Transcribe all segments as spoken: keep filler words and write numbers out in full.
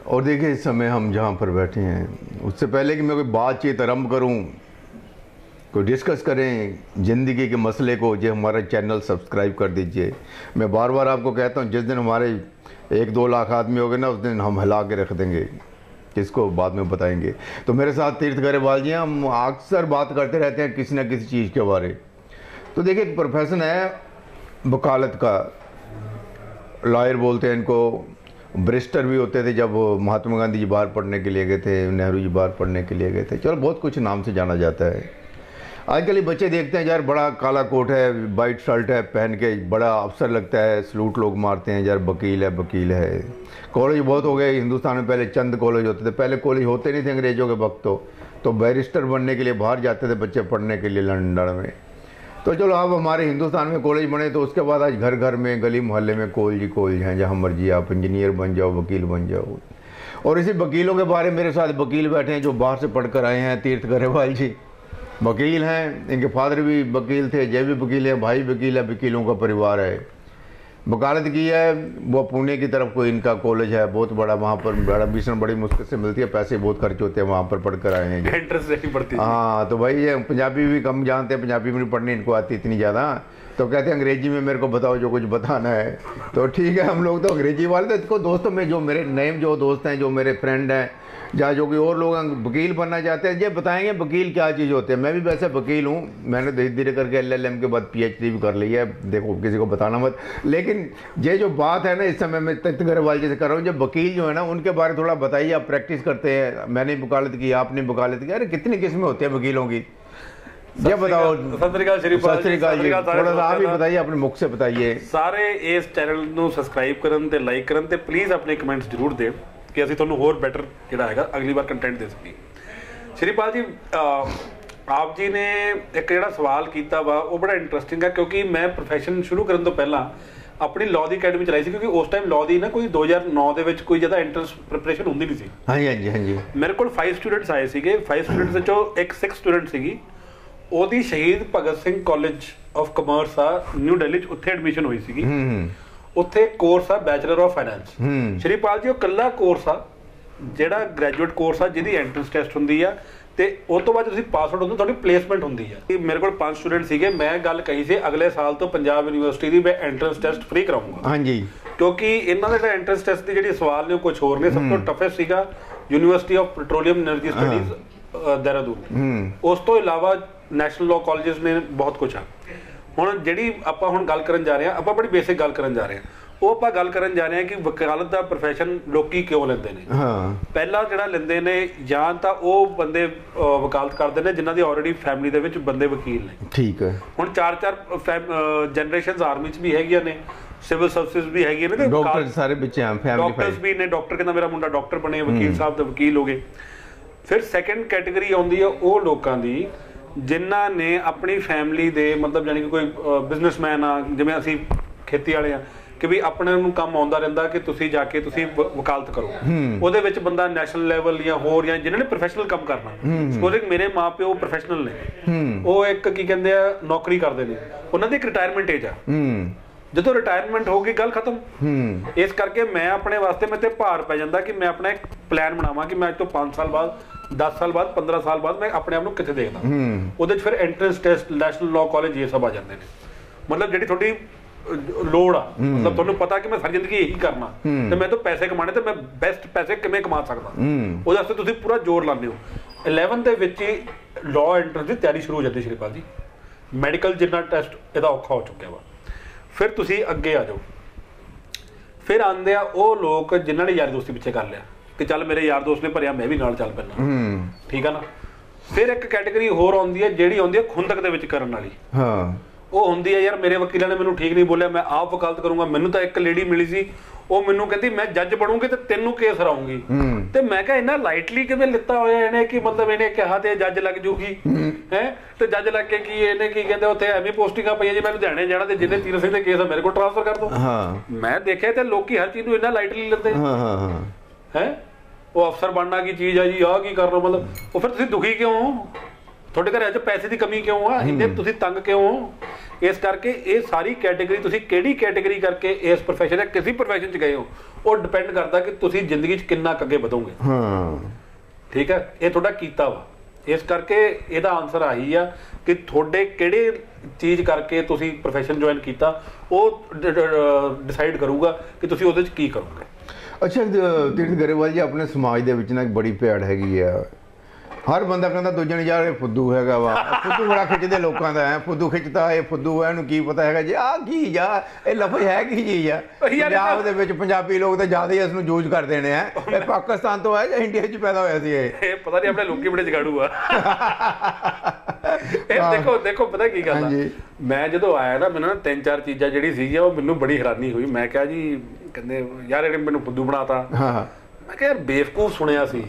और देखिए इस समय हम जहाँ पर बैठे हैं, उससे पहले कि मैं कोई बातचीत आरंभ करूँ, कोई डिस्कस करें ज़िंदगी के मसले को, जो हमारा चैनल सब्सक्राइब कर दीजिए। मैं बार बार आपको कहता हूँ, जिस दिन हमारे एक दो लाख आदमी हो गए ना, उस दिन हम हिला के रख देंगे, किसको बाद में बताएंगे। तो मेरे साथ तीर्थ गरेवाल जी हैं। हम अक्सर बात करते रहते हैं किसी न किसी चीज़ के बारे। तो देखिए एक प्रोफेशन है वकालत का, लॉयर बोलते हैं इनको, बैरिस्टर भी होते थे जब महात्मा गांधी जी बाहर पढ़ने के लिए गए थे, नेहरू जी बाहर पढ़ने के लिए गए थे, चलो बहुत कुछ नाम से जाना जाता है। आजकल ये बच्चे देखते हैं यार, बड़ा काला कोट है, वाइट शर्ट है पहन के, बड़ा अफसर लगता है, सलूट लोग मारते हैं, यार वकील है वकील है। कॉलेज बहुत हो गए हिंदुस्तान में, पहले चंद कॉलेज होते थे, पहले कॉलेज होते नहीं थे अंग्रेज़ों के वक्त। तो तो बैरिस्टर बनने के लिए बाहर जाते थे बच्चे पढ़ने के लिए लंदन में। तो चलो अब हमारे हिंदुस्तान में कॉलेज बने, तो उसके बाद आज घर घर में, गली मोहल्ले में कॉलेज कॉलेज हैं, जहाँ मर्जी आप इंजीनियर बन जाओ, वकील बन जाओ। और इसी वकीलों के बारे में मेरे साथ वकील बैठे हैं जो बाहर से पढ़ कर आए हैं। तीर्थ गरेवाल जी वकील हैं, इनके फादर भी वकील थे, जय भी वकील है, भाई वकील है, वकीलों का परिवार है। वकालत की है वो पुणे की तरफ कोई इनका कॉलेज है बहुत बड़ा, वहाँ पर बड़ा भीषण बड़ी मुश्किल से मिलती है, पैसे बहुत खर्च होते हैं, वहाँ पर पढ़ कर आए हैं। इंटरेस्ट नहीं पड़ती। हाँ तो भाई ये पंजाबी भी कम जानते हैं, पंजाबी भी नहीं पढ़नी इनको आती इतनी ज़्यादा। तो कहते हैं अंग्रेजी में मेरे को बताओ जो कुछ बताना है। तो ठीक है, हम लोग तो अंग्रेजी वाले। तो इसको दोस्तों में जो मेरे नए जो दोस्त हैं, जो मेरे फ्रेंड हैं, या जो कि और लोग वकील बनना चाहते हैं, ये बताएंगे वकील क्या चीज़ होते हैं। मैं भी वैसे वकील हूँ, मैंने धीरे धीरे करके एल एल एम के बाद पी एच डी भी कर ली है, देखो किसी को बताना मत। लेकिन ये जो बात है ना, इस समय मैं तीर्थ गरेवाल जी से कर रहा हूँ, जब वकील जो है ना उनके बारे थोड़ा बताइए। आप प्रैक्टिस करते हैं, मैंने वकालत की, आपने वकालत की, अरे कितनी किस्में होती हैं वकीलों की, ये बताओ। सत श्री अकाल श्रीपाल जी, थोड़ा सा आप ही बताइए, अपने मुख से बताइए। सारे इस चैनल ਨੂੰ ਸਬਸਕ੍ਰਾਈਬ ਕਰਨ ਤੇ ਲਾਈਕ ਕਰਨ ਤੇ ਪਲੀਜ਼ ਆਪਣੇ ਕਮੈਂਟਸ ਜ਼ਰੂਰ ਦੇਣ ਕਿ ਅਸੀਂ ਤੁਹਾਨੂੰ ਹੋਰ ਬੈਟਰ ਜਿਹੜਾ ਹੈਗਾ ਅਗਲੀ ਵਾਰ ਕੰਟੈਂਟ ਦੇ ਸਕੀਏ। श्रीपाल जी, ਆਪ ਜੀ ਨੇ ਇੱਕ ਜਿਹੜਾ ਸਵਾਲ ਕੀਤਾ ਵਾ ਉਹ ਬੜਾ ਇੰਟਰਸਟਿੰਗ ਹੈ, ਕਿਉਂਕਿ ਮੈਂ ਪ੍ਰੋਫੈਸ਼ਨ ਸ਼ੁਰੂ ਕਰਨ ਤੋਂ ਪਹਿਲਾਂ ਆਪਣੀ ਲਾਅ ਦੀ ਅਕੈਡਮੀ ਚਲਾਈ ਸੀ, ਕਿਉਂਕਿ ਉਸ ਟਾਈਮ ਲਾਅ ਦੀ ਨਾ ਕੋਈ ਦੋ ਹਜ਼ਾਰ ਨੌ ਦੇ ਵਿੱਚ ਕੋਈ ਜ਼ਿਆਦਾ ਐਂਟਰੈਂਸ ਪ੍ਰੈਪਰੇਸ਼ਨ ਹੁੰਦੀ ਨਹੀਂ ਸੀ। ਹਾਂਜੀ ਹਾਂਜੀ ਹਾਂਜੀ। ਮੇਰੇ ਕੋਲ ਫਾਈਵ ਸਟੂਡੈਂਟਸ ਆਏ ਸੀਗੇ, ਫਾਈਵ ਸਟੂਡੈਂਟਸ ਵਿੱਚੋਂ ਇੱਕ ਸਿਕਸ ਸਟੂਡੈਂਟ ਸੀਗੀ, ਉਹਦੀ Shaheed Bhagat Singh college of commerce ਆ ਨਿਊ ਦਿੱਲੀ 'ਚ, ਉੱਥੇ ਐਡਮਿਸ਼ਨ ਹੋਈ ਸੀਗੀ। ਉੱਥੇ ਕੋਰਸ ਆ ਬੈਚਲਰ ਆਫ ਫਾਈਨੈਂਸ। ਸ਼੍ਰੀਪਾਲ ਜੀ ਉਹ ਇਕੱਲਾ ਕੋਰਸ ਆ ਜਿਹੜਾ ਗ੍ਰੈਜੂਏਟ ਕੋਰਸ ਆ, ਜਿਹਦੀ ਐਂਟਰੈਂਸ ਟੈਸਟ ਹੁੰਦੀ ਆ ਤੇ ਉਸ ਤੋਂ ਬਾਅਦ ਤੁਸੀਂ ਪਾਸ ਆਊਟ ਹੁੰਦੇ, ਤੁਹਾਡੀ ਪਲੇਸਮੈਂਟ ਹੁੰਦੀ ਆ। ਮੇਰੇ ਕੋਲ ਪੰਜ ਸਟੂਡੈਂਟ ਸੀਗੇ, ਮੈਂ ਗੱਲ ਕਹੀ ਸੀ ਅਗਲੇ ਸਾਲ ਤੋਂ ਪੰਜਾਬ ਯੂਨੀਵਰਸਿਟੀ ਦੀ ਮੈਂ ਐਂਟਰੈਂਸ ਟੈਸਟ ਫ੍ਰੀ ਕਰਾਉਂਗਾ। ਹਾਂਜੀ, ਕਿਉਂਕਿ ਇਹਨਾਂ ਦਾ ਜਿਹੜਾ ਐਂਟਰੈਂਸ ਟੈਸਟ ਦੀ ਜਿਹੜੀ ਸਵਾਲ ਨੇ ਉਹ ਕੁਝ ਹੋਰ ਨੇ। ਸਭ ਤੋਂ ਟਫੈਸਟ ਸੀਗਾ university of petroleum energy studies Dehradun. ਉਸ ਤੋਂ ਇਲਾਵਾ ਨੈਸ਼ਨਲ ਲਾਅ ਕਾਲਜਸ ਨੇ ਬਹੁਤ ਕੁਛ ਆ। ਹੁਣ ਜਿਹੜੀ ਆਪਾਂ ਹੁਣ ਗੱਲ ਕਰਨ ਜਾ ਰਹੇ ਹਾਂ, ਆਪਾਂ ਬੜੀ ਬੇਸਿਕ ਗੱਲ ਕਰਨ ਜਾ ਰਹੇ ਹਾਂ। ਉਹ ਆਪਾਂ ਗੱਲ ਕਰਨ ਜਾ ਰਹੇ ਹਾਂ ਕਿ ਵਕਾਲਤ ਦਾ ਪ੍ਰੋਫੈਸ਼ਨ ਲੋਕੀ ਕਿਉਂ ਲੈਂਦੇ ਨੇ। ਪਹਿਲਾਂ ਜਿਹੜਾ ਲੈਂਦੇ ਨੇ, ਜਾਂ ਤਾਂ ਉਹ ਬੰਦੇ ਵਕਾਲਤ ਕਰਦੇ ਨੇ ਜਿਨ੍ਹਾਂ ਦੀ ਆਲਰੇਡੀ ਫੈਮਿਲੀ ਦੇ ਵਿੱਚ ਬੰਦੇ ਵਕੀਲ ਨੇ। ਠੀਕ ਹੈ। ਹੁਣ ਚਾਰ ਚਾਰ ਜਨਰੇਸ਼ਨਸ ਆਰਮੀ 'ਚ ਵੀ ਹੈਗੀਆਂ ਨੇ, ਸਿਵਲ ਸਰਵਿਸਿਜ਼ ਵੀ ਹੈਗੀਆਂ ਨੇ, ਡਾਕਟਰ ਸਾਰੇ ਬੱਚੇ ਆ, ਡਾਕਟਰਸ ਵੀ ਨੇ। ਡਾਕਟਰ ਕਹਿੰਦਾ ਮੇਰਾ ਮੁੰਡਾ ਡਾਕਟਰ ਬਣੇ, ਵਕੀਲ ਸਾਹਿਬ ਤਾਂ ਵਕੀਲ ਹੋ ਗਏ। ਫਿਰ ਸੈਕਿੰਡ ਕੈਟੇਗਰੀ ਆਉਂਦੀ ਆ ਉਹ ਲੋਕਾਂ ਦੀ ਜਿਨ੍ਹਾਂ ਨੇ ਆਪਣੀ ਫੈਮਿਲੀ ਦੇ, ਮਤਲਬ ਜਾਨੀ ਕਿ ਕੋਈ ਬਿਜ਼ਨਸਮੈਨ ਆ, ਜਿਵੇਂ ਅਸੀਂ ਖੇਤੀ ਵਾਲੇ ਆ, ਕਿ ਵੀ ਆਪਣੇ ਨੂੰ ਕੰਮ ਆਉਂਦਾ ਰਹਿੰਦਾ ਕਿ ਤੁਸੀਂ ਜਾ ਕੇ ਤੁਸੀਂ ਵਕਾਲਤ ਕਰੋ। ਉਹਦੇ ਵਿੱਚ ਬੰਦਾ ਨੈਸ਼ਨਲ ਲੈਵਲ ਜਾਂ ਹੋਰ ਜਾਂ ਜਿਹਨਾਂ ਨੇ ਪ੍ਰੋਫੈਸ਼ਨਲ ਕੰਮ ਕਰਨਾ। ਸਪੋਜ਼ਿੰਗ ਮੇਰੇ ਮਾਂ ਪਿਓ ਪ੍ਰੋਫੈਸ਼ਨਲ ਨੇ, ਉਹ ਇੱਕ ਕੀ ਕਹਿੰਦੇ ਆ ਨੌਕਰੀ ਕਰਦੇ ਨੇ, ਉਹਨਾਂ ਦੀ ਇੱਕ ਰਿਟਾਇਰਮੈਂਟ ਏਜ ਆ। ਜਦੋਂ ਰਿਟਾਇਰਮੈਂਟ ਹੋ ਗਈ ਗੱਲ ਖਤਮ। ਇਸ ਕਰਕੇ ਮੈਂ ਆਪਣੇ ਵਾਸਤੇ ਮੇਰੇ ਤੇ ਭਾਰ ਪੈ ਜਾਂਦਾ ਕਿ ਮੈਂ ਆਪਣਾ ਇੱਕ ਪਲਾਨ ਬਣਾਵਾਂ ਕਿ ਮੈਂ ਅੱਜ ਤੋਂ ਪੰਜ ਸਾਲ ਬਾਅਦ, ਦਸ ਸਾਲ ਬਾਅਦ, ਪੰਦਰਾਂ ਸਾਲ ਬਾਅਦ ਮੈਂ ਆਪਣੇ ਆਪ ਨੂੰ ਕਿੱਥੇ ਦੇਖਦਾ। ਉਹਦੇ 'ਚ ਫਿਰ entrance test, national law college, ਇਹ ਸਭ ਆ ਜਾਂਦੇ ਨੇ। ਮਤਲਬ ਜਿਹੜੀ ਤੁਹਾਡੀ ਲੋੜ ਆ, ਮਤਲਬ ਤੁਹਾਨੂੰ ਪਤਾ ਕਿ ਮੈਂ ਸਾਰੀ ਜ਼ਿੰਦਗੀ ਇਹੀ ਕਰਨਾ ਤੇ ਮੈਂ ਤਾਂ ਪੈਸੇ ਕਮਾਣੇ ਤੇ ਮੈਂ ਬੈਸਟ ਪੈਸੇ ਕਿਵੇਂ ਕਮਾ ਸਕਦਾ, ਉਹਦੇ ਵਾਸਤੇ ਤੁਸੀਂ ਪੂਰਾ ਜ਼ੋਰ ਲਾਉਂਦੇ ਹੋ। ਇਲੈਵਨ ਦੇ ਵਿੱਚ ਹੀ ਲਾਅ ਐਂਟਰੈਂਸ ਦੀ ਤਿਆਰੀ ਸ਼ੁਰੂ ਹੋ ਜਾਂਦੀ। ਸ਼੍ਰੀਪਾਲ ਜੀ, ਮੈਡੀਕਲ ਜਿੰਨਾ ਟੈਸਟ ਇਹਦਾ ਔਖਾ ਹੋ ਚੁੱਕਿਆ ਵਾ। ਫਿਰ ਤੁਸੀਂ ਅੱਗੇ ਆ ਜਾਓ। ਫਿਰ ਆਉਂਦੇ ਆ ਉਹ ਲੋਕ ਜਿਨ੍ਹਾਂ ਨੇ ਯਾਰੀ ਦੋਸਤੀ ਪਿੱਛੇ ਕਰ ਲਿਆ ਕਿ ਚੱਲ ਮੇਰੇ ਯਾਰ ਦੋਸਤ ਨੇ ਭਰਿਆ, ਮੈਂ ਵੀ ਨਾਲ ਚੱਲ ਪੈਣਾ। ਠੀਕ ਆ ਨਾ। ਫਿਰ ਇੱਕ ਕੈਟੇਗਰੀ ਹੋਰ ਆਉਂਦੀ ਹੈ ਜਿਹੜੀ ਆਉਂਦੀ ਹੈ ਖੁੰਦਕ ਦੇ ਵਿੱਚ ਕਰਨ ਵਾਲੀ। ਹਾਂ, ਉਹ ਹੁੰਦੀ ਹੈ ਯਾਰ ਮੇਰੇ ਵਕੀਲਾਂ ਨੇ ਮੈਨੂੰ ਠੀਕ ਨਹੀਂ ਬੋਲਿਆ, ਮੈਂ ਆਪ ਵਕਾਲਤ ਕਰੂੰਗਾ। ਮੈਨੂੰ ਤਾਂ ਇੱਕ ਲੇਡੀ ਮਿਲੀ ਸੀ, ਉਹ ਮੈਨੂੰ ਕਹਿੰਦੀ ਮੈਂ ਜੱਜ ਬਣੂੰਗੀ ਤੇ ਤੈਨੂੰ ਕੇਸ ਹਰਾਉਂਗੀ। ਤੇ ਮੈਂ ਕਿਹਾ ਇੰਨਾ ਲਾਈਟਲੀ ਕਿਵੇਂ ਲਿੱਤਾ ਹੋਇਆ ਇਹਨੇ ਕਿ ਮਤਲਬ ਇਹਨੇ ਕਿਹਾ ਤੇ ਜੱਜ ਲੱਗ ਜੂਗੀ ਹੈ। ਤੇ ਜੱਜ ਲੱਗ ਕੇ ਕੀ ਇਹਨੇ ਕੀ ਕਹਿੰਦੇ ਉੱਥੇ ਐਵੇਂ ਪੋਸਟਿੰਗਾਂ ਪਈਆਂ ਜੀ, ਮੈਂ ਲੁਧਿਆਣੇ ਜਾਣਾ ਤੇ ਜਿੰਨੇ ਤੀਰਥ ਸਿੰਘ ਦੇ ਕੇਸ ਆ ਮੇਰੇ ਕੋਲ ਟ੍ਰਾਂਸਫਰ ਕਰ ਦੋ। ਮੈਂ ਦੇਖਿਆ ਤੇ ਲੋਕੀ ਹਰ ਚੀਜ਼ ਨੂੰ ਇੰਨਾ ਲਾਈਟਲੀ ਲੈਂਦੇ ਹੈ। ਉਹ ਅਫਸਰ ਬਣਨਾ ਕੀ ਚੀਜ਼ ਆ ਜੀ, ਆਹ ਕੀ ਕਰਨਾ, ਮਤਲਬ ਉਹ ਫਿਰ ਤੁਸੀਂ ਦੁਖੀ ਕਿਉਂ? ਤੁਹਾਡੇ ਘਰਾਂ 'ਚ ਪੈਸੇ ਦੀ ਕਮੀ ਕਿਉਂ ਆ, ਇੰਨੇ ਤੁਸੀਂ ਤੰਗ ਕਿਉਂ ਹੋ? ਇਸ ਕਰਕੇ ਇਹ ਸਾਰੀ ਕੈਟੇਗਰੀ, ਤੁਸੀਂ ਕਿਹੜੀ ਕੈਟੇਗਰੀ ਕਰਕੇ ਇਸ ਪ੍ਰੋਫੈਸ਼ਨ ਜਾਂ ਕਿਸੇ ਪ੍ਰੋਫੈਸ਼ਨ 'ਚ ਗਏ ਹੋ, ਉਹ ਡਿਪੈਂਡ ਕਰਦਾ ਕਿ ਤੁਸੀਂ ਜ਼ਿੰਦਗੀ 'ਚ ਕਿੰਨਾ ਕੁ ਅੱਗੇ ਵਧੋਗੇ। ਹਾਂ ਠੀਕ ਹੈ, ਇਹ ਤੁਹਾਡਾ ਕੀਤਾ ਵਾ। ਇਸ ਕਰਕੇ ਇਹਦਾ ਆਨਸਰ ਆਹੀ ਆ ਕਿ ਤੁਹਾਡੇ ਕਿਹੜੇ ਚੀਜ਼ ਕਰਕੇ ਤੁਸੀਂ ਪ੍ਰੋਫੈਸ਼ਨ ਜੁਆਇਨ ਕੀਤਾ, ਉਹ ਡਿਸਾਈਡ ਕਰੂਗਾ ਕਿ ਤੁਸੀਂ ਉਹਦੇ 'ਚ ਕੀ ਕਰੋਗੇ। ਅੱਛਾ ਤੀਰਥ ਗਰੇਵਾਲ ਜੀ, ਆਪਣੇ ਸਮਾਜ ਦੇ ਵਿੱਚ ਨਾ ਇੱਕ ਬੜੀ ਭਿਆੜ ਹੈਗੀ ਆ, ਹਰ ਬੰਦਾ ਕਹਿੰਦਾ ਦੂਜੇ ਨੂੰ ਯਾਰ ਇਹ ਫੁੱਦੂ ਹੈਗਾ ਵਾ, ਫੁੱਦੂ ਬੜਾ ਖਿੱਚਦੇ ਲੋਕਾਂ ਦਾ, ਹੈ ਫੁੱਦੂ ਖਿੱਚਦਾ, ਇਹ ਫੁੱਦੂ ਹੈ, ਇਹਨੂੰ ਕੀ ਪਤਾ ਹੈਗਾ ਜੀ ਆਹ ਕੀ ਆ, ਇਹ ਲਫ਼ਜ਼ ਹੈ ਕੀ ਚੀਜ਼ ਆ। ਪੰਜਾਬ ਦੇ ਵਿੱਚ ਪੰਜਾਬੀ ਲੋਕ ਤਾਂ ਜ਼ਿਆਦਾ ਹੀ ਇਸ ਨੂੰ ਯੂਜ਼ ਕਰਦੇ ਨੇ। ਹੈ ਇਹ ਪਾਕਿਸਤਾਨ ਤੋਂ ਹੈ ਜਾਂ ਇੰਡੀਆ 'ਚ ਪੈਦਾ ਹੋਇਆ ਸੀ? ਇਹ ਇਹ ਪਤਾ ਨਹੀਂ, ਆਪਣੇ ਲੋਕੀ ਬੜੇ ਜਗਾੜੂ ਆ। ਇਹ ਦੇਖੋ ਦੇਖੋ ਪਤਾ ਕੀ ਗੱਲ ਆ, ਮੈਂ ਜਦੋਂ ਆਇਆ ਨਾ, ਮੈਨੂੰ ਨਾ ਤਿੰਨ ਚਾਰ ਚੀਜ਼ਾਂ ਜਿਹੜੀ ਸੀਗੀ ਉਹ ਮੈਨੂੰ ਬੜੀ ਹੈਰਾਨੀ ਹੋਈ। ਮੈਂ ਕਿਹਾ ਜੀ, ਕਹਿੰਦੇ ਯਾਰ ਇਹਨੇ ਮੈਨੂੰ ਫੁੱਦੂ ਬਣਾਤਾ। ਮੈਂ ਕਿਹਾ ਯਾਰ ਬੇਵਕੂਫ ਸੁਣਿਆ ਸੀ,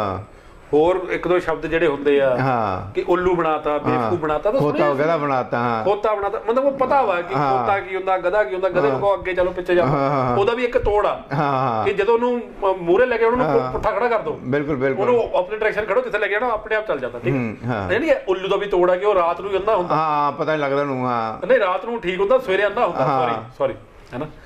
ਹੋਰ ਇੱਕ ਦੋ ਸ਼ਬਦ ਜਿਹੜੇ ਹੁੰਦੇ ਆ ਕਿ ਉੱਲੂ ਬਣਾਤਾ, ਬੇਵਕੂਫ ਬਣਾਤਾ, ਤਾਂ ਖੋਤਾ ਗਧਾ ਬਣਾਤਾ, ਖੋਤਾ ਬਣਾਤਾ, ਮਤਲਬ ਉਹ ਪਤਾ ਵਾ ਕਿ ਖੋਤਾ ਕੀ ਹੁੰਦਾ, ਗਧਾ ਕੀ ਹੁੰਦਾ। ਗਧੇ ਨੂੰ ਅੱਗੇ ਚਲੋ ਪਿੱਛੇ ਜਾਓ, ਉਹਦਾ ਵੀ ਇੱਕ ਤੋੜ ਆ ਕਿ ਜਦੋਂ ਉਹਨੂੰ ਮੂਹਰੇ ਲੈ ਕੇ ਉਹਨਾਂ ਨੂੰ ਪੁੱਠਾ ਖੜਾ ਕਰ ਦੋ, ਬਿਲਕੁਲ ਬਿਲਕੁਲ ਉਹਨੂੰ ਆਪਣੀ ਡਾਇਰੈਕਸ਼ਨ ਖੜੋ, ਜਿੱਥੇ ਲੈ ਕੇ ਜਾਣਾ ਆਪਣੇ ਆਪ ਚੱਲ ਜਾਂਦਾ। ਠੀਕ ਹੈ ਨਹੀਂ, ਉੱਲੂ ਦਾ ਵੀ ਤੋੜ ਆ ਕਿ ਉਹ ਰਾਤ ਨੂੰ ਅੰਧਾ ਹੁੰਦਾ। ਹਾਂ ਪਤਾ ਨਹੀਂ ਲੱਗਦਾ ਉਹਨੂੰ। ਹਾਂ ਨਹੀਂ, ਰਾਤ ਨੂੰ ਠੀਕ ਹੁੰਦਾ, ਸਵੇਰੇ ਅੰਧਾ ਹੁੰਦਾ। ਸੌਰੀ ਸੌਰੀ ਹੈ ਨਾ।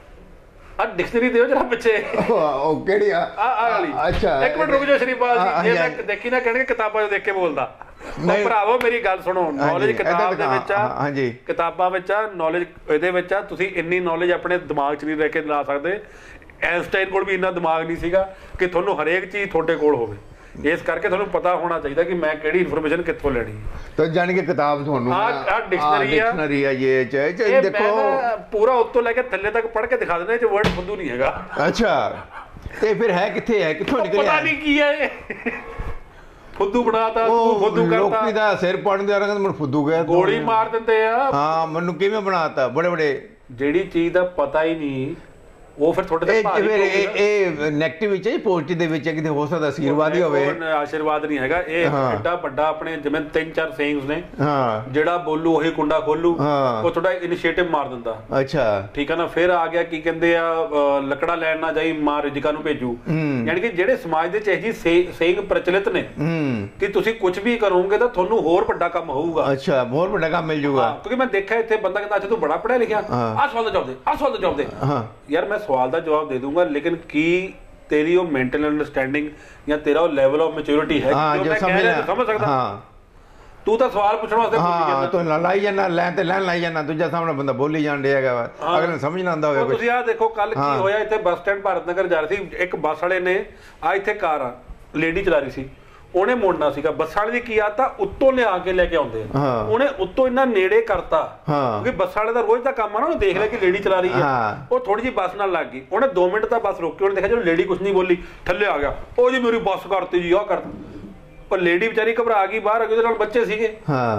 ਆ ਡਿਕਸ਼ਨਰੀ ਦਿਓ ਜਰਾ ਪਿੱਛੇ, ਉਹ ਕਿਹੜੀ ਆ ਵਾਲੀ? ਅੱਛਾ ਇੱਕ ਮਿੰਟ ਰੁਕ ਜਾਓ ਸ਼ਰੀਫਾਲ ਜੀ, ਜੇ ਮੈਂ ਦੇਖੀ ਨਾ ਕਹਿਣਗੇ ਕਿਤਾਬਾਂ 'ਚ ਦੇਖ ਕੇ ਬੋਲਦਾ। ਭਰਾਵੋ ਮੇਰੀ ਗੱਲ ਸੁਣੋ, ਨੌਲੇਜ ਕਿਤਾਬ ਦੇ ਵਿੱਚ ਆ, ਹਾਂਜੀ ਕਿਤਾਬਾਂ ਵਿੱਚ ਆ, ਨੌਲੇਜ ਇਹਦੇ ਵਿੱਚ ਆ। ਤੁਸੀਂ ਇੰਨੀ ਨੌਲੇਜ ਆਪਣੇ ਦਿਮਾਗ 'ਚ ਨਹੀਂ ਰਹਿ ਕੇ ਲਾ ਸਕਦੇ। ਆਇਨਸਟਾਈਨ ਕੋਲ ਵੀ ਇੰਨਾ ਦਿਮਾਗ ਨਹੀਂ ਸੀਗਾ ਕਿ ਤੁਹਾਨੂੰ ਹਰੇਕ ਚੀਜ਼ ਤੁਹਾਡੇ ਕੋਲ ਹੋਵੇ। ਇਸ ਕਰਕੇ ਤੁਹਾਨੂੰ ਪਤਾ ਹੋਣਾ ਚਾਹੀਦਾ ਕਿ ਮੈਂ ਕਿਹੜੀ ਇਨਫੋਰਮੇਸ਼ਨ ਕਿੱਥੋਂ ਲੈਣੀ ਹੈ। ਤਾਂ ਜਾਣੀ ਕਿ ਕਿਤਾਬ ਤੁਹਾਨੂੰ ਆ ਡਿਕਸ਼ਨਰੀ ਆ, ਡਿਕਸ਼ਨਰੀ ਆ ਇਹ ਚ ਦੇਖੋ ਪੂਰਾ ਉੱਤੋਂ ਲੈ ਕੇ ਥੱਲੇ ਤੱਕ ਪੜ੍ਹ ਕੇ ਦਿਖਾ ਦੇਣਾ, ਇਹ ਚ ਵਰਡ ਫੁੱਦੂ ਨਹੀਂ ਹੈਗਾ। ਅੱਛਾ ਤੇ ਫਿਰ ਹੈ ਕਿੱਥੇ ਹੈ, ਕਿੱਥੋਂ ਨਿਕਲਿਆ? ਪਤਾ ਨਹੀਂ ਕੀ ਹੈ ਇਹ, ਫੁੱਦੂ ਬਣਾਤਾ, ਤੂੰ ਫੁੱਦੂ ਕਰਤਾ। ਲੋਕੀ ਦਾ ਸਿਰ ਪਾੜਨ ਦੇ ਰੰਗ ਮੈਨੂੰ ਫੁੱਦੂ ਗਿਆ, ਗੋਲੀ ਮਾਰ ਦਿੰਦੇ ਆ। ਹਾਂ ਮੈਨੂੰ ਕਿਵੇਂ ਬਣਾਤਾ, ਬੜੇ ਬੜੇ ਜਿਹੜੀ ਚੀਜ਼ ਦਾ ਪਤਾ ਹੀ ਨਹੀਂ ਉਹ ਫਿਰ ਤੁਹਾਡੇ ਤੇ ਭਾਰੀ ਹੋ ਗਿਆ। ਇਹ ਨੈਗੇਟਿਵ ਵਿੱਚ ਹੈ, ਪੋਜ਼ਿਟਿਵ ਦੇ ਵਿੱਚ ਹੈ, ਕਿਤੇ ਹੋ ਸਕਦਾ ਆਸ਼ੀਰਵਾਦ ਹੀ ਹੋਵੇ। ਆਸ਼ੀਰਵਾਦ ਨਹੀਂ ਹੈਗਾ ਇਹ, ਐਡਾ ਵੱਡਾ ਆਪਣੇ ਜਿਵੇਂ ਤਿੰਨ ਚਾਰ ਸੇਇੰਗਸ ਨੇ, ਜਿਹੜਾ ਬੋਲੂ ਉਹੀ ਕੁੰਡਾ ਖੋਲੂ, ਉਹ ਤੁਹਾਡਾ ਇਨੀਸ਼ੀਏਟਿਵ ਮਾਰ ਦਿੰਦਾ। ਅੱਛਾ ਠੀਕ ਹੈ ਨਾ। ਫਿਰ ਆ ਗਿਆ ਕੀ ਕਹਿੰਦੇ ਆ, ਲੱਕੜਾ ਲੈਣ ਨਾ ਜਾਈ ਮਾਂ ਰਿਜਕਾ ਨੂੰ ਭੇਜੂ। ਯਾਨੀ ਕਿ ਜਿਹੜੇ ਸਮਾਜ ਦੇ ਚ ਇਹ ਸੇਇੰਗ ਪ੍ਰਚਲਿਤ ਨੇ ਕਿ ਤੁਸੀਂ ਕੁਝ ਵੀ ਕਰੋਗੇ ਤਾਂ ਤੁਹਾਨੂੰ ਹੋਰ ਵੱਡਾ ਕੰਮ ਹੋਊਗਾ। ਅੱਛਾ ਹੋਰ ਵੱਡਾ ਕੰਮ ਮਿਲ ਜੂਗਾ। ਕਿਉਂਕਿ ਮੈਂ ਦੇਖਿਆ ਇੱਥੇ ਬੰਦਾ ਕਹਿੰਦਾ ਅੱਛਾ ਤੂੰ ਬੜਾ ਪੜ੍ਹਿਆ ਲਿਖਿਆ, ਆਹ ਸਵਾਲ ਦਾ ਜਵਾਬ ਦੇ, ਆਹ ਸਵਾਲ ਦਾ ਜਵਾਬ ਦੇ। ਯਾਰ ਮੈਂ ਸਵਾਲ ਦਾ ਜਵਾਬ ਦੇ ਦੂੰਗਾ, ਲੇਕਿਨ ਕੀ ਤੇਰੀ ਉਹ ਮੈਂਟਲ ਅੰਡਰਸਟੈਂਡਿੰਗ ਜਾਂ ਤੇਰਾ ਉਹ ਲੈਵਲ ਆਫ ਮੈਚੁਰਿਟੀ ਹੈ ਜੋ ਮੈਂ ਕਹਿ ਰਿਹਾ ਸਮਝ ਸਕਦਾ? ਹਾਂ ਤੂੰ ਤਾਂ ਸਵਾਲ ਪੁੱਛਣ ਵਾਸਤੇ ਪੁੱਛੀ ਜਾਂਦਾ, ਤੂੰ ਲਾਈ ਜਾਂਦਾ, ਲੈਣ ਤੇ ਲੈਣ ਲਾਈ ਜਾਂਦਾ, ਦੂਜਾ ਸਾਹਮਣੇ ਬੰਦਾ ਬੋਲੀ ਜਾਣ ਡਿਆ ਹੈਗਾ ਵਾ, ਅਗਲੇ ਨੂੰ ਸਮਝ ਨਾ ਆਉਂਦਾ ਹੋਵੇ। ਤੁਸੀਂ ਆਹ ਦੇਖੋ ਕੱਲ ਕੀ ਹੋਇਆ, ਇੱਥੇ ਬੱਸ ਸਟੈਂਡ ਭਾਰਤ ਨਗਰ ਜਾ ਰਹੀ ਸੀ, ਇੱਕ ਬੱਸ ਵਾਲੇ ਨੇ ਆ ਇੱਥੇ ਕਾਰ ਆ ਲੇਡੀ ਚਲਾ ਰਹੀ ਸੀ, ਉਹਨੇ ਮੋੜਨਾ ਸੀਗਾ। ਬੱਸਾਂ ਵਾਲੇ ਦੀ ਕੀ ਆਦਤ, ਉੱਤੋਂ ਲਿਆ ਕੇ ਲੈ ਕੇ ਆਉਂਦੇ ਆ, ਉਹਨੇ ਉੱਤੋਂ ਇੰਨਾ ਨੇੜੇ ਕਰਤਾ ਕਿਉਂਕਿ ਬੱਸਾਂ ਵਾਲੇ ਦਾ ਰੋਜ਼ ਦਾ ਕੰਮ ਆ ਨਾ, ਉਹਨੇ ਦੇਖ ਲਿਆ ਕਿ ਲੇਡੀ ਚਲਾ ਰਹੀ ਹੈ, ਉਹ ਥੋੜੀ ਜਿਹੀ ਬੱਸ ਨਾਲ ਲੱਗ ਗਈ। ਉਹਨੇ ਦੋ ਮਿੰਟ ਤਾਂ ਬੱਸ ਰੋਕੀ, ਉਹਨੇ ਦੇਖਿਆ ਜਦੋਂ ਲੇਡੀ ਕੁਛ ਨਹੀਂ ਬੋਲੀ, ਥੱਲੇ ਆ ਗਿਆ, ਉਹ ਜੀ ਮੇਰੀ ਬੱਸ ਕਰਤੀ ਜੀ, ਆਹ ਕਰਤੀ। ਪਰ ਲੇਡੀ ਵਿਚਾਰੀ ਘਬਰਾ ਗਈ, ਬਾਹਰ ਅੱਗੇ ਉਹਦੇ ਨਾਲ ਬੱਚੇ ਸੀਗੇ।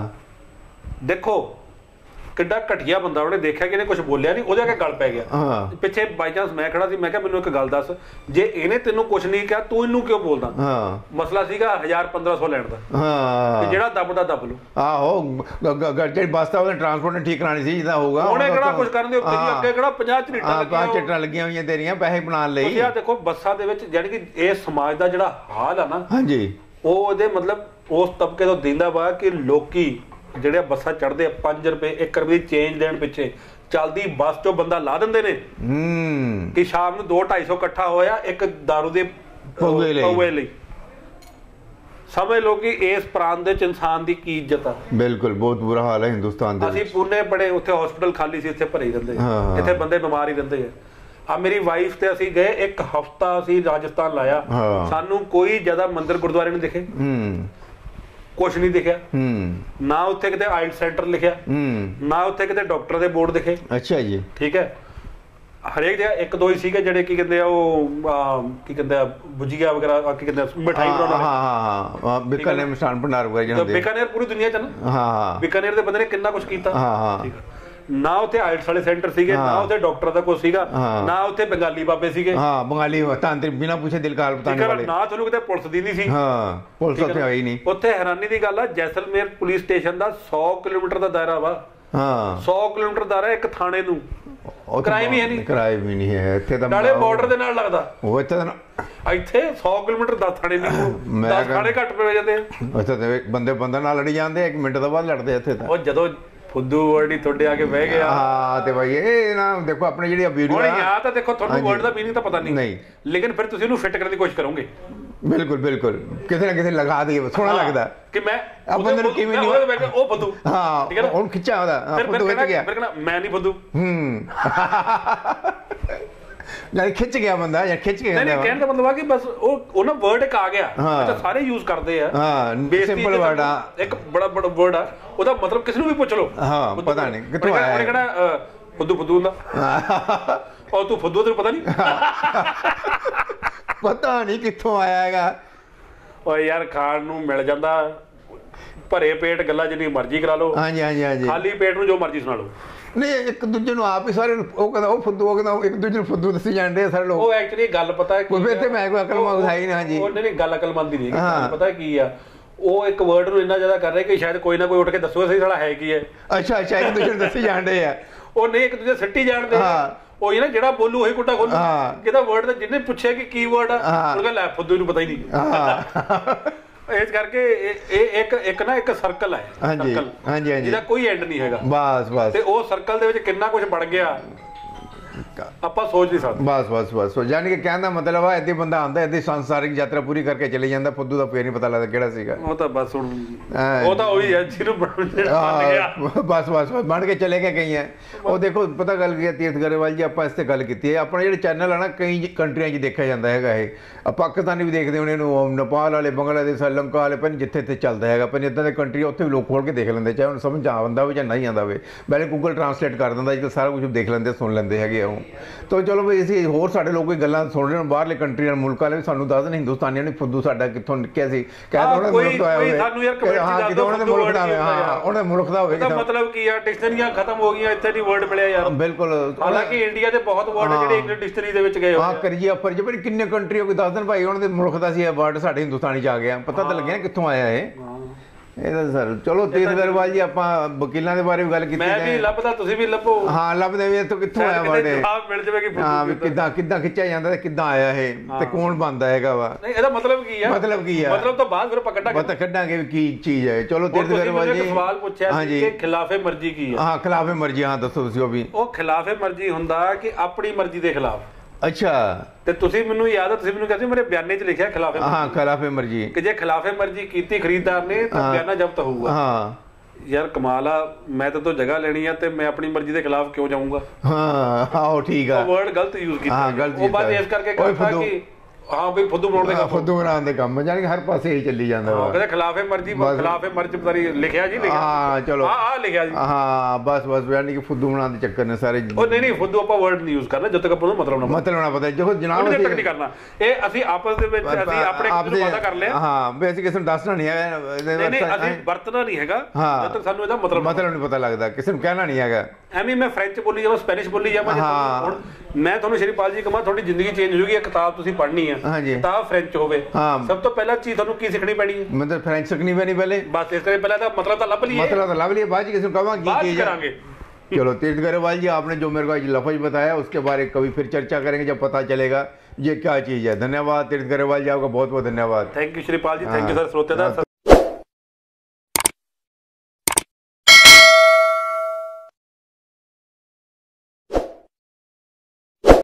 ਦੇਖੋ ਕਿੱਡਾ ਘਟੀਆ ਬੰਦਾ, ਉਹਨੇ ਦੇਖਿਆ ਕਿ ਇਹਨੇ ਕੁਝ ਬੋਲਿਆ ਨਹੀਂ, ਉਹਦੇ ਅੱਗੇ ਗੱਲ ਪੈ ਗਿਆ। ਪਿੱਛੇ ਬਾਈ ਚਾਂਸ ਮੈਂ ਖੜਾ ਸੀ, ਮੈਂ ਕਿਹਾ ਮੈਨੂੰ ਇੱਕ ਗੱਲ ਦੱਸ, ਜੇ ਇਹਨੇ ਤੈਨੂੰ ਕੁਝ ਨਹੀਂ ਕਿਹਾ ਤੂੰ ਇਹਨੂੰ ਕਿਉਂ ਬੋਲਦਾ? ਮਸਲਾ ਸੀਗਾ ਹਜ਼ਾਰ ਪੰਦਰਾਂ ਸੌ ਲੈਣ ਦਾ, ਜਿਹੜਾ ਦੱਬਦਾ ਦੱਬ ਲੂ। ਆਹੋ ਜਿਹੜੀ ਬੱਸ ਦਾ ਉਹਨੇ ਟਰਾਂਸਪੋਰਟ ਠੀਕ ਕਰਾਣੀ ਸੀ, ਜਿੱਦਾਂ ਹੋਊਗਾ ਉਹਨੇ ਕਿਹੜਾ ਕੁਝ ਕਰਨ ਦੇ ਉੱਤੇ, ਅੱਗੇ ਕਿਹੜਾ ਪੰਜਾਹ ਝਰੀਟਾਂ ਲੱਗੀਆਂ ਝਰੀਟਾਂ ਲੱਗੀਆਂ ਹੋਈਆਂ ਤੇਰੀਆਂ ਪੈਸੇ ਬਣਾਉਣ ਲਈ। ਤੁਸੀਂ ਆ ਦੇਖੋ ਬੱਸਾਂ ਦੇ ਵਿੱਚ ਜਾਨੀ ਕਿ ਇਹ ਸਮਾਜ ਦਾ ਜਿਹੜਾ ਹਾਲ ਆ ਨਾ, ਹਾਂਜੀ ਉਹ ਉਹਦੇ ਮਤਲਬ ਉਸ ਤਬਕੇ ਤੋਂ ਦਿੰਦਾ ਵਾ ਕਿ ਲੋਕੀ ਜਿਹੜੇ ਬੱਸਾਂ ਚੜ੍ਹਦੇ ਆ ਪੰਜ ਰੁਪਏ ਇੱਕ ਰੁਪਏ ਦੀ ਚੇਂਜ ਦੇਣ ਪਿੱਛੇ ਚੱਲਦੀ ਬੱਸ ਚੋਂ ਬੰਦਾ ਲਾ ਦਿੰਦੇ ਨੇ ਕਿ ਸ਼ਾਮ ਨੂੰ ਦੋ ਢਾਈ ਸੌ ਇਕੱਠਾ ਹੋਇਆ ਇੱਕ ਦਾਰੂ ਦੇ ਪਊਏ ਲਈ। ਸਮਝ ਲਓ ਕਿ ਇਸ ਪ੍ਰਾਂਤ ਦੇ ਵਿੱਚ ਇਨਸਾਨ ਦੀ ਕੀ ਇੱਜ਼ਤ ਆ। ਬਿਲਕੁਲ ਬਹੁਤ ਬੁਰਾ ਹਾਲ ਹੈ ਹਿੰਦੁਸਤਾਨ ਦੇ। ਅਸੀਂ ਪੁਣੇ ਬੜੇ, ਉੱਥੇ ਹਸਪੀਟਲ ਖਾਲੀ ਸੀ, ਇੱਥੇ ਭਰੇ ਰਹਿੰਦੇ, ਇੱਥੇ ਬੰਦੇ ਬਿਮਾਰ ਹੀ ਰਹਿੰਦੇ ਆ। ਆ ਮੇਰੀ ਵਾਈਫ ਤੇ ਅਸੀਂ ਗਏ, ਇੱਕ ਹਫ਼ਤਾ ਅਸੀਂ ਰਾਜਸਥਾਨ ਲਾਇਆ, ਸਾਨੂੰ ਕੋਈ ਜ਼ਿਆਦਾ ਮੰਦਿਰ ਗੁਰਦੁਆਰੇ ਨਹੀਂ ਦਿਖੇ, ਕੁਛ ਨਹੀਂ ਦਿਖਿਆ, ਨਾ ਉੱਥੇ ਕਿਤੇ ਆਈਲ ਸੈਂਟਰ ਲਿਖਿਆ, ਨਾ ਉੱਥੇ ਕਿਤੇ ਡਾਕਟਰ ਦੇ ਬੋਰਡ ਦਿਖੇ। ਅੱਛਾ ਜੀ ਠੀਕ ਹੈ। ਹਰੇਕ ਜਗ੍ਹਾ ਇੱਕ ਦੋ ਹੀ ਸੀਗੇ ਜਿਹੜੇ ਕੀ ਕਹਿੰਦੇ ਆ ਉਹ ਕੀ ਕਹਿੰਦੇ ਆ ਭੁਜੀਆ ਵਗੈਰਾ, ਕੀ ਕਹਿੰਦੇ ਮਿਠਾਈ ਬਣਾਉਣਾ। ਹਾਂ ਹਾਂ ਬੀਕਾਨੇਰ ਮਿਸ਼ਾਨ ਭੰਡਾਰ ਵਗੈਰਾ, ਬੀਕਾਨੇਰ ਪੂਰੀ ਦੁਨੀਆ ਚ ਨਾ। ਹਾਂ ਬੀਕਾਨੇਰ ਦੇ ਬੰਦੇ ਨੇ ਕਿੰਨਾ ਕੁਛ ਕੀਤਾ। ਹਾਂ ਠੀਕ ਹੈ। ਨਾ ਉੱਥੇ ਆਇਲਟਸ ਵਾਲੇ ਸੈਂਟਰ ਸੀਗੇ, ਨਾ ਉੱਥੇ ਡਾਕਟਰ ਦਾ ਕੋਈ ਸੀਗਾ, ਨਾ ਉੱਥੇ ਬੰਗਾਲੀ ਬਾਬੇ ਸੀਗੇ। ਹਾਂ ਬੰਗਾਲੀ ਤਾਂਤਰਿਕ ਬਿਨਾਂ ਪੁੱਛੇ ਦਿਲਕਾਰ ਬਤਾਨੇ ਵਾਲੇ, ਨਾ ਤੁਹਾਨੂੰ ਕਿਤੇ ਪੁਲਿਸ ਦੀ ਨਹੀਂ ਸੀ। ਹਾਂ ਪੁਲਿਸ ਉੱਥੇ ਆਈ ਨਹੀਂ। ਉੱਥੇ ਹੈਰਾਨੀ ਦੀ ਗੱਲ ਆ, ਜੈਸਲਮੇਰ ਪੁਲਿਸ ਸਟੇਸ਼ਨ ਦਾ ਸੌ ਕਿਲੋਮੀਟਰ ਦਾ ਦਾਇਰਾ ਵਾ, ਹਾਂ ਸੌ ਕਿਲੋਮੀਟਰ ਦਾ ਰਿਹਾ ਇੱਕ ਥਾਣੇ ਨੂੰ, ਉੱਥੇ ਕਿਰਾਏ ਵੀ ਹੈ ਨਹੀਂ, ਕਿਰਾਏ ਵੀ ਨਹੀਂ ਹੈ ਇੱਥੇ ਤਾਂ। ਨਾਲੇ ਬਾਰਡਰ ਦੇ ਨਾਲ ਲੱਗਦਾ, ਉਹ ਇੱਥੇ ਤਾਂ ਇੱਥੇ ਸੌ ਕਿਲੋਮੀਟਰ ਦਸ ਥਾਣੇ ਨਹੀਂ, ਮੈਂ ਦਸ ਥਾਣੇ ਘੱਟ ਪੈ ਜਾਂਦੇ ਆ। ਇੱਥੇ ਤਾਂ ਬੰਦੇ ਬੰਦੇ ਨਾਲ ਲੜੀ ਜਾਂਦੇ ਆ, ਇੱਕ ਮਿੰਟ ਤੋਂ ਬਾਅਦ ਲੜਦੇ ਇੱਥੇ ਤਾਂ। ਉਹ ਜਦੋਂ ਫੁੱਦੂ ਵਰਡ ਹੀ ਤੁਹਾਡੇ ਆ ਕੇ ਬਹਿ ਗਿਆ। ਹਾਂ ਤੇ ਭਾਈ ਇਹ ਨਾ ਦੇਖੋ ਆਪਣੀ ਜਿਹੜੀ ਵੀਡੀਓ ਹੁਣ ਯਾਰ ਤਾਂ ਦੇਖੋ ਤੁਹਾਨੂੰ ਵਰਡ ਦਾ ਮੀਨਿੰਗ ਤਾਂ ਪਤਾ ਨਹੀਂ, ਲੇਕਿਨ ਫਿਰ ਤੁਸੀਂ ਉਹਨੂੰ ਫਿੱਟ ਕਰਨ ਦੀ ਕੋਸ਼ਿਸ਼ ਕਰੋਗੇ। ਬਿਲਕੁਲ ਬਿਲਕੁਲ, ਕਿਸੇ ਨਾ ਕਿਸੇ ਲਗਾ ਦਈਏ, ਸੋਹਣਾ ਲੱਗਦਾ ਕਿ ਮੈਂ ਆ ਬੰਦੇ ਨੂੰ ਕਿਵੇਂ ਨਹੀਂ ਉਹ ਫੁੱਦੂ, ਹਾਂ ਠੀਕ ਹੈ ਨਾ, ਹੁਣ ਖਿੱਚਿਆ ਉਹਦਾ ਫੁੱਦੂ ਵਿੱਚ ਗਿਆ, ਫਿਰ ਕਹਿੰਦਾ ਮੈਂ ਨਹੀਂ ਫੁੱਦੂ। ਹੂੰ ਨਹੀਂ ਖਿੱਚ ਗਿਆ ਬੰਦਾ ਜਾਂ ਖਿੱਚ ਕੇ ਨਹੀਂ ਕਹਿਣ ਦਾ ਮਤਲਬ ਆ ਕਿ ਬਸ ਉਹ ਉਹ ਨਾ ਵਰਡ ਇੱਕ ਆ ਗਿਆ, ਅੱਛਾ ਸਾਰੇ ਯੂਜ਼ ਕਰਦੇ ਆ। ਹਾਂ ਸਿੰਪਲ ਵਰਡ ਆ, ਇੱਕ ਬੜਾ ਬੜਾ ਵਰਡ ਆ, ਉਹਦਾ ਮਤਲਬ ਕਿਸੇ ਨੂੰ ਵੀ ਪੁੱਛ ਲਓ। ਹਾਂ ਪਤਾ ਨਹੀਂ ਕਿੱਥੋਂ ਆਇਆ, ਉਹਨੇ ਕਹਿਣਾ ਫੁੱਦੂ ਫੁੱਦੂ ਹੁੰਦਾ, ਔਰ ਤੂੰ ਫੁੱਦੂ ਤੈਨੂੰ ਪਤਾ ਨਹੀਂ, ਪਤਾ ਨਹੀਂ ਕਿੱਥੋਂ ਆਇਆ ਹੈਗਾ। ਓਏ ਯਾਰ ਖਾਣ ਨੂੰ ਮਿਲ ਜਾਂਦਾ, ਭਰੇ ਪੇਟ ਗੱਲਾਂ ਜਿੰਨੀ ਮਰਜ਼ੀ ਕਰਾ ਲਓ, ਹਾਂਜੀ ਹਾਂਜੀ ਹਾਂਜੀ, ਖਾਲੀ ਪੇਟ ਨੂੰ ਜੋ ਮਰਜ਼ੀ ਸੁਣਾ ਲਓ। ਨਹੀਂ ਇੱਕ ਦੂਜੇ ਨੂੰ ਆਪ ਹੀ ਸਾਰੇ ਉਹ ਕਹਿੰਦਾ ਉਹ ਫੁੱਦੂ, ਉਹ ਕਹਿੰਦਾ ਇੱਕ ਦੂਜੇ ਨੂੰ ਫੁੱਦੂ ਦੱਸੀ ਜਾਂਦੇ ਆ ਸਾਰੇ ਲੋਕ। ਉਹ ਐਕਚੁਅਲੀ ਗੱਲ ਪਤਾ ਕੀ ਫਿਰ ਤੇ ਮੈਂ ਕੋਈ ਅਕਲਮੰਦ ਹੈ ਹੀ ਨਾ ਜੀ। ਉਹ ਨਹੀਂ ਗੱਲ ਅਕਲਮੰਦ ਹੀ ਨਹੀਂ, ਗੱਲ ਪਤਾ ਕੀ ਆ, ਉਹ ਇੱਕ ਵਰਡ ਨੂੰ ਇੰਨਾ ਜ਼ਿਆਦਾ ਕਰ ਰਹੇ ਕਿ ਸ਼ਾਇਦ ਕੋਈ ਨਾ ਕੋਈ ਉੱਠ ਕੇ ਦੱਸੋ ਸਹੀ ਸਾਲਾ ਹੈ ਕੀ ਹੈ। ਅੱਛਾ ਅੱਛਾ, ਇੱਕ ਦੂਜੇ ਨੂੰ ਦੱਸੀ ਜਾਂਦੇ ਆ, ਉਹ ਨਹੀਂ ਇੱਕ ਦੂਜੇ ਸਿੱਟੀ ਜਾਣਦੇ ਆ। ਉਹ ਇਹ ਨਾ ਜਿਹੜਾ ਬੋਲੂ ਉਹੀ ਕੁੱਟਾ ਖੋਲੂ, ਕਿਹਦਾ ਵਰਡ ਦਾ ਜਿਹਨੇ ਪੁੱਛਿਆ ਕਿ ਕੀ ਵਰਡ ਆ, ਉਹ ਕਹਿੰਦਾ ਲੈ ਫੁੱਦੂ ਨੂੰ ਪਤਾ ਹੀ ਨਹੀਂ। ਇਸ ਕਰਕੇ ਇਹ ਇੱਕ ਇੱਕ ਨਾ ਇੱਕ ਸਰਕਲ ਹੈ, ਸਰਕਲ ਹਾਂਜੀ ਹਾਂਜੀ, ਜਿਹਦਾ ਕੋਈ ਐਂਡ ਨਹੀਂ ਹੈਗਾ। ਬਸ ਬਸ, ਤੇ ਉਹ ਸਰਕਲ ਦੇ ਵਿੱਚ ਕਿੰਨਾ ਕੁਝ ਬਣ ਗਿਆ ਆਪਾਂ ਸੋਚ ਨਹੀਂ ਸਕਦੇ। ਬਸ ਬਸ ਬਸ, ਯਾਨੀ ਕਿ ਕਹਿਣ ਦਾ ਮਤਲਬ ਆ ਏਦਾਂ ਬੰਦਾ ਆਉਂਦਾ, ਏਦਾਂ ਸੰਸਾਰਿਕ ਯਾਤਰਾ ਪੂਰੀ ਕਰਕੇ ਚਲੇ ਜਾਂਦਾ, ਫੁੱਦੂ ਦਾ ਫੇਰ ਨਹੀਂ ਪਤਾ ਲੱਗਦਾ ਕਿਹੜਾ ਸੀਗਾ। ਉਹ ਤਾਂ ਬਸ ਹੁਣ ਉਹ ਤਾਂ ਉਹੀ ਹੈ ਜਿਹਨੂੰ ਬਣ ਗਿਆ, ਬਸ ਬਸ ਬਣ ਕੇ ਚਲੇ ਗਏ ਕਈ ਹੈ। ਉਹ ਦੇਖੋ ਪਤਾ ਗੱਲ ਕੀ ਹੈ ਤੀਰਥ ਗਰੇਵਾਲ ਜੀ, ਆਪਾਂ ਇਸ ਤੇ ਗੱਲ ਕੀਤੀ ਹੈ, ਆਪਣਾ ਜਿਹੜੇ ਚੈਨਲ ਆ ਨਾ ਕਈ ਕੰਟਰੀਆਂ 'ਚ ਦੇਖਿਆ ਜਾਂਦਾ ਹੈਗਾ ਇਹ, ਪਾਕਿਸਤਾਨੀ ਵੀ ਦੇਖਦੇ ਹੋਣੇ ਇਹਨੂੰ, ਨੇਪਾਲ ਵਾਲੇ, ਬੰਗਲਾਦੇਸ਼, ਲੰਕਾ ਵਾਲੇ, ਪਰ ਜਿੱਥੇ ਇੱਥੇ ਚੱਲਦਾ ਹੈਗਾ, ਪਰ ਇੱਦਾਂ ਦੇ ਕੰਟਰੀ ਉੱਥੇ ਵੀ ਲੋਕ ਖੋਲ ਕੇ ਦੇਖ ਲੈਂਦੇ, ਚਾਹੇ ਉਹਨੂੰ ਸਮਝ ਆਉਂਦਾ ਹੋਵੇ ਜਾਂ ਨਹੀਂ ਆਉਂਦਾ ਹੋਵੇ, ਪਹਿਲੇ ਗੂਗਲ ਟਰਾਂਸਲੇਟ ਕਰ ਦਿੰਦਾ ਜੀ, ਸਾਰਾ ਕੁਝ ਦੇਖ ਲੈਂਦੇ ਸੁਣ ਲੈਂਦੇ ਹੈਗੇ ਉਹ। ਤਾਂ ਚਲੋ ਵੀ ਅਸੀਂ ਹੋਰ ਸਾਡੇ ਲੋਕ ਕੋਈ ਗੱਲਾਂ ਸੁਣ ਰਹੇ ਹੋ ਬਾਹਰਲੇ ਕੰਟਰੀਆਂ ਮੁਲਕਾਂ ਵਾਲੇ ਵੀ ਸਾਨੂੰ ਦੱਸ ਦੇਣ, ਹਿੰਦੁਸਤਾਨੀਆਂ ਨੇ ਫੁੱਦੂ ਸਾਡਾ ਕਿੱਥੋਂ ਨਿਕਲਿਆ ਸੀ, ਕਹਿੰਦੇ ਉਹਨਾਂ ਦੇ ਮੁਲਕ ਦਾ ਹੋਵੇ, ਸਾਨੂੰ ਯਾਰ ਕਮੈਂਟ ਚ ਦੱਸ ਦਿਓ ਉਹਨਾਂ ਦੇ ਮੁਲਕ ਦਾ, ਹਾਂ ਉਹਨਾਂ ਦੇ ਮੁਲਕ ਦਾ ਹੋਵੇ। ਇਹਦਾ ਮਤਲਬ ਕੀ ਆ, ਡਿਕਸ਼ਨਰੀਆਂ ਖਤਮ ਹੋ ਗਈਆਂ, ਇੱਥੇ ਨਹੀਂ ਵਰਡ ਮਿਲਿਆ ਯਾਰ। ਬਿਲਕੁਲ, ਹਾਲਾਂਕਿ ਇੰਡੀਆ ਦੇ ਬਹੁਤ ਵਰਡ ਜਿਹੜੇ ਇੰਗਲਿਸ਼ ਡਿਕਸ਼ਨਰੀ ਦੇ ਵਿੱਚ ਗਏ ਹੋਏ ਆ। ਹਾਂ ਕਰੀਏ ਪਰ ਜੇ ਬੜੀ ਕਿੰਨੇ ਕੰਟਰੀ ਕੋਈ ਦੱਸ ਦੇਣ ਭਾਈ ਉਹਨਾਂ ਦੇ ਮੁਲਕ ਦਾ ਸੀ ਇਹ ਵਰਡ, ਸਾਡੇ ਹਿੰਦੁਸਤਾਨੀ 'ਚ ਆ ਗਿਆ, ਪਤਾ ਤਾਂ ਲੱਗਿਆ ਕਿੱਥੋਂ ਆਇਆ ਇਹ। ਇਹ ਤਾਂ ਸਰ ਚਲੋ ਤੀਰਥ ਗਰੇਵਾਲ ਜੀ, ਆਪਾਂ ਵਕੀਲਾਂ ਦੇ ਬਾਰੇ ਵੀ ਗੱਲ ਕੀਤੀ, ਮੈਂ ਵੀ ਲੱਭਦਾ ਤੁਸੀਂ ਵੀ ਲੱਭੋ। ਹਾਂ ਲੱਭਦੇ ਵੀ ਇੱਥੋਂ ਕਿੱਥੋਂ ਆਇਆ ਵਰਡ, ਜਵਾਬ ਮਿਲ ਜਾਵੇ ਕਿ ਹਾਂ ਵੀ ਕਿੱਦਾਂ ਕਿੱਦਾਂ ਖਿੱਚਿਆ ਜਾਂਦਾ ਤੇ ਕਿੱਦਾਂ ਆਇਆ ਇਹ, ਤੇ ਕੌਣ ਬਣਦਾ ਹੈਗਾ ਵਾ। ਨਹੀਂ ਇਹਦਾ ਮਤਲਬ ਕੀ ਆ, ਮਤਲਬ ਕੀ ਆ, ਮਤਲਬ ਤਾਂ ਬਾਅਦ ਫਿਰ ਆਪਾਂ ਕੱਢਾਂਗੇ, ਪਤਾ ਕੱਢਾਂਗੇ ਵੀ ਕੀ ਚੀਜ਼ ਹੈ। ਚਲੋ ਤੀਰਥ ਗਰੇਵਾਲ ਜੀ ਸਵਾਲ ਪੁੱਛਿਆ ਸੀ ਕਿ ਖਿਲਾਫੇ ਮਰਜ਼ੀ ਕੀ ਆ। ਹਾਂ ਖਿਲਾਫੇ ਮਰਜ਼ੀ, ਹਾਂ ਦੱਸੋ ਤੁਸੀਂ ਉਹ ਵੀ। ਉਹ ਖਿਲਾਫੇ ਮਰਜ਼ੀ ਹੁੰਦਾ ਕਿ ਆਪਣੀ ਮਰਜ਼ੀ ਦੇ ਖਿਲਾਫ। ਅੱਛਾ, ਤੇ ਤੁਸੀਂ ਮੈਨੂੰ ਯਾਦ ਆ, ਤੁਸੀਂ ਮੈਨੂੰ ਕਹਿੰਦੇ ਮੇਰੇ ਬਿਆਨੇ 'ਚ ਲਿਖਿਆ ਖਿਲਾਫੇ ਮਰਜ਼ੀ। ਹਾਂ ਖਿਲਾਫੇ ਮਰਜ਼ੀ, ਕਿ ਜੇ ਖਿਲਾਫੇ ਮਰਜ਼ੀ ਕੀਤੀ ਖਰੀਦਦਾਰ ਨੇ ਤਾਂ ਬਿਆਨਾ ਜ਼ਬਤ ਹੋਊਗਾ। ਹਾਂ ਯਾਰ ਕਮਾਲ ਆ, ਮੈਂ ਤਾਂ ਤੋਂ ਜਗ੍ਹਾ ਲੈਣੀ ਆ ਤੇ ਮੈਂ ਆਪਣੀ ਮਰਜ਼ੀ ਦੇ ਖਿਲਾਫ ਕਿਉਂ ਜਾਊਂਗਾ। ਹਾਂ ਆਹੋ ਠੀਕ ਆ, ਉਹ ਵਰਡ ਗਲਤ ਯੂਜ਼ ਕੀਤਾ, ਹਾਂ ਗਲਤ, ਉਹ ਬਾਅਦ ਇਸ ਕਰਕੇ ਕਰਤਾ ਕਿ ਹਾਂ ਬਈ ਫੁੱਦੂ ਬਣਾਉਣ ਦੇ ਕੰਮ, ਫੁੱਦੂ ਬਣਾਉਣ ਦੇ ਕੰਮ, ਯਾਨੀ ਕਿ ਹਰ ਪਾਸੇ ਹੀ ਚੱਲੀ ਜਾਂਦਾ ਵਾ। ਕਹਿੰਦਾ ਖਿਲਾਫੇ ਮਰਜ਼ੀ, ਖਿਲਾਫੇ ਮਰਜ਼ੀ ਪਤਾ ਨਹੀਂ ਲਿਖਿਆ ਜੀ, ਲਿਖਿਆ ਹਾਂ ਚਲੋ ਹਾਂ ਆ ਲਿਖਿਆ ਜੀ, ਹਾਂ ਬਸ ਬਸ, ਯਾਨੀ ਕਿ ਫੁੱਦੂ ਬਣਾਉਣ ਦੇ ਚੱਕਰ ਨੇ ਸਾਰੇ। ਉਹ ਨਹੀਂ ਨਹੀਂ ਫੁੱਦੂ ਆਪਾਂ ਵਰਡ ਨਹੀਂ ਯੂਜ਼ ਕਰਨਾ ਜਦ ਤੱਕ ਆਪਾਂ ਨੂੰ ਮਤਲਬ ਨਾ ਮਤਲਬ ਨਾ ਪਤਾ, ਜੋ ਜਨਾਬ ਅਸੀਂ ਨਹੀਂ ਕਰਨਾ ਇਹ, ਅਸੀਂ ਆਪਸ ਦੇ ਵਿੱਚ ਅਸੀਂ ਆਪਣੇ ਨੂੰ ਵਾਅਦਾ ਕਰ ਲਿਆ। ਹਾਂ ਵੀ ਅਸੀਂ ਕਿਸੇ ਨੂੰ ਦੱਸਣਾ ਨਹੀਂ ਹੈਗਾ, ਨਹੀਂ ਨਹੀਂ ਅਸੀਂ ਵਰਤਣਾ ਨਹੀਂ ਹੈਗਾ ਜਦ ਤੱਕ ਸਾਨੂੰ ਇਹਦਾ ਮਤਲਬ ਮਤਲਬ ਨਹੀਂ ਪਤਾ ਲੱਗਦਾ, ਕਿਸੇ ਨੂੰ ਕਹਿਣਾ ਨਹੀਂ ਹੈਗਾ। ਐਵੇਂ ਮੈਂ ਫ੍ਰੈਂਚ ਬੋਲੀ ਜਾਵਾਂ, ਸਪੈਨਿਸ਼ ਬੋਲੀ ਜਾਵਾਂ, ਹੁਣ ਮੈਂ ਤੁਹਾਨੂੰ ਸ਼੍ਰੀਪਾਲ ਜੀ ਕਹਾਂ ਤੁਹਾਡੀ ਜ਼ਿੰਦਗੀ ਚੇਂਜ ਹੋ ਜੂਗੀ। ਇੱਕ ਕਿਤਾਬ ਤੁਸੀਂ ਪੜ੍ਹਨੀ ਆ, ਕਿਤਾਬ ਫ੍ਰੈਂਚ ਹੋਵੇ, ਸਭ ਤੋਂ ਪਹਿਲਾਂ ਚੀਜ਼ ਤੁਹਾਨੂੰ ਕੀ ਸਿੱਖਣੀ ਪੈਣੀ ਹੈ? ਮਤਲਬ ਫ੍ਰੈਂਚ ਸਿੱਖਣੀ ਪੈਣੀ ਪਹਿਲੇ, ਬਸ ਇਸ ਕਰਕੇ ਪਹਿਲਾਂ ਤਾਂ ਮਤਲਬ ਤਾਂ ਲੱਭ ਲਈਏ, ਮਤਲਬ ਤਾਂ ਲੱਭ ਲਈਏ, ਬਾਅਦ ਕਿਸੇ ਨੂੰ ਕਹਾਂ ਕੀ ਚੀਜ਼ करेंगे। चलो तीर्थ गरेवाल जी, आपने जो मेरे को आज लफ्ज़ बताया उसके बारे में कभी फिर चर्चा करेंगे जब पता चलेगा ये क्या चीज़ है। धन्यवाद तीर्थ गरेवाल जी, आपका बहुत बहुत धन्यवाद। Thank you Shripal ji, thank you sir. श्रोते